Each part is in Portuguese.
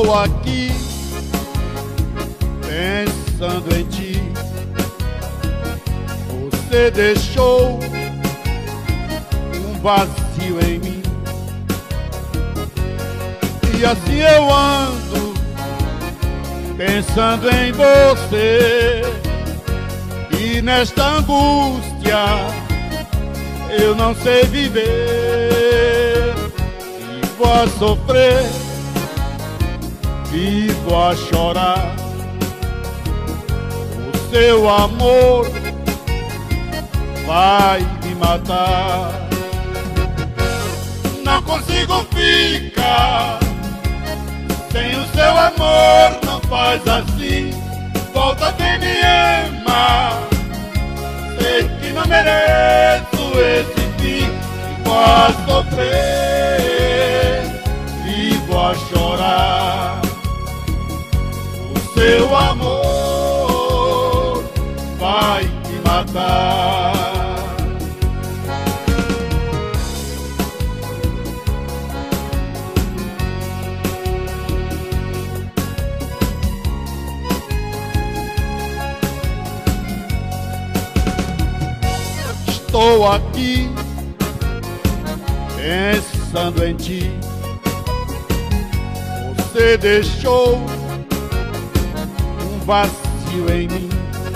Estou aqui pensando em ti. Você deixou um vazio em mim, e assim eu ando pensando em você. E nesta angústia eu não sei viver. Vivo a sofrer, vivo a chorar. O seu amor vai me matar. Não consigo ficar sem o seu amor. Não faz assim, volta, vem me ama. Sei que não mereço esse fim. Vivo a sofrer, vivo a chorar. O seu amor vai me matar. Estou aqui pensando em ti. Você deixou um vazio em mim,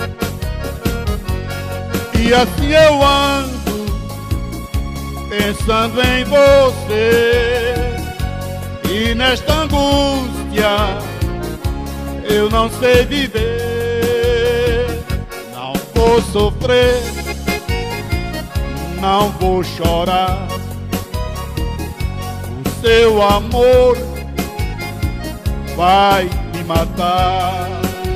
e assim eu ando pensando em você. E nesta angústia eu não sei viver. Não vou sofrer, não vou chorar. O seu amor vai me matar.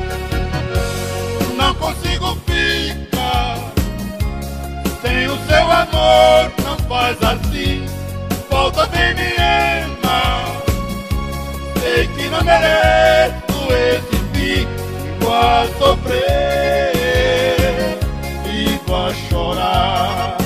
Não consigo ficar sem o seu amor. Não faz assim, volta, vem me ama. Sei que não mereço esse fim. Vivo a sofrer, vivo a chorar.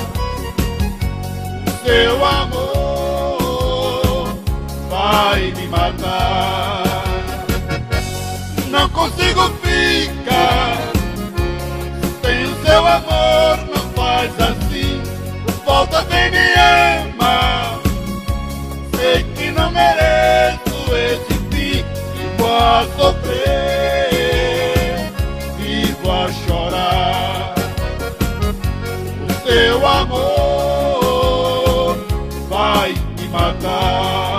Seu amor vai me matar. Não consigo ficar sem o seu amor. Não faz assim, volta, vem me ama. Sei que não mereço esse fim. Vivo a sofrer, vivo a chorar. O seu amor vai me matar.